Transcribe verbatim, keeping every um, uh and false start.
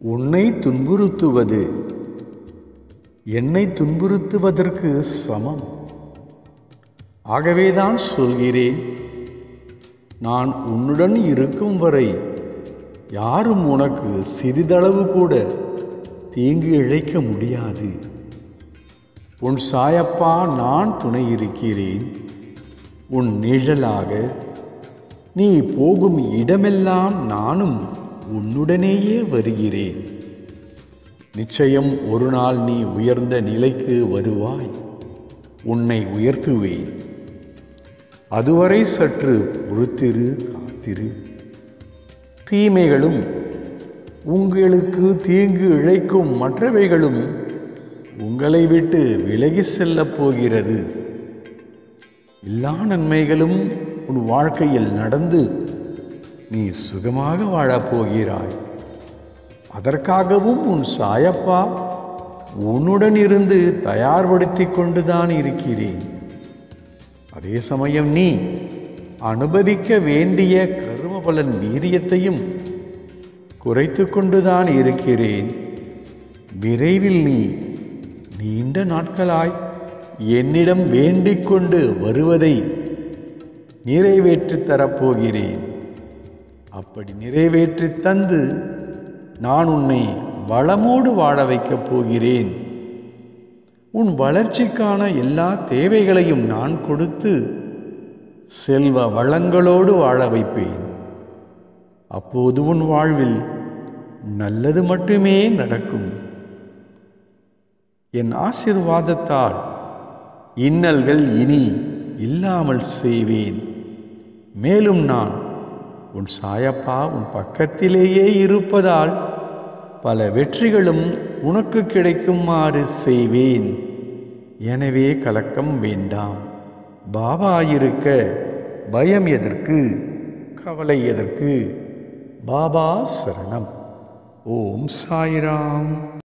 உன்னை துன்புறுத்துவது என்னை துன்புறுத்துவதற்கு சமம். ஆகவேதான் சொல்கிறேன், நான் உன்னுடன் இருக்கும் வரை யாரும் உனக்கு சிறிதளவு கூட தீங்கு இழைக்க முடியாது. உன் சாயப்பா நான் துணை இருக்கிறேன். உன் நிழலாக நீ போகும் இடமெல்லாம் நானும் உன்னுடனேயே வருகிறேன். நிச்சயம் ஒரு நாள் நீ உயர்ந்த நிலைக்கு வருவாய். உன்னை உயர்த்துவேன். அதுவரை சற்று பொறுத்திரு, காத்திரு. தீமைகளும் உங்களுக்கு தீங்கு இழைக்கும் மற்றவைகளும் உங்களை விட்டு விலகி செல்லப் போகிறது. எல்லா நன்மைகளும் உன் வாழ்க்கையில் நடந்து நீ சுகமாக வாழப்போகிறாய். அதற்காகவும் உன் சாயப்பா உன்னுடன் இருந்து தயார்படுத்தி கொண்டுதான் இருக்கிறேன். அதே சமயம் நீ அனுபவிக்க வேண்டிய கர்ம பலன் வீரியத்தையும் குறைத்து கொண்டுதான் இருக்கிறேன். விரைவில் நீ நீண்ட நாட்களாய் என்னிடம் வேண்டிக் கொண்டு வருவதை நிறைவேற்றித் தரப்போகிறேன். அப்படி நிறைவேற்றி தந்து நான் உன்னை வளமோடு வாழ வைக்கப் போகிறேன். உன் வளர்ச்சிக்கான எல்லா தேவைகளையும் நான் கொடுத்து செல்வ வளங்களோடு வாழ வைப்பேன். அப்போது உன் வாழ்வில் நல்லது மட்டுமே நடக்கும். என் ஆசீர்வாதத்தால் இன்னல்கள் இனி இல்லாமல் செய்வேன். மேலும் நான் உன் சாயப்பா உன் பக்கத்திலேயே இருப்பதால் பல வெற்றிகளும் உனக்கு கிடைக்குமாறு செய்வேன். எனவே கலக்கம் வேண்டாம். பாபா இருக்க பயம் எதற்கு, கவலை எதற்கு? பாபா சரணம். ஓம் சாய்ராம்.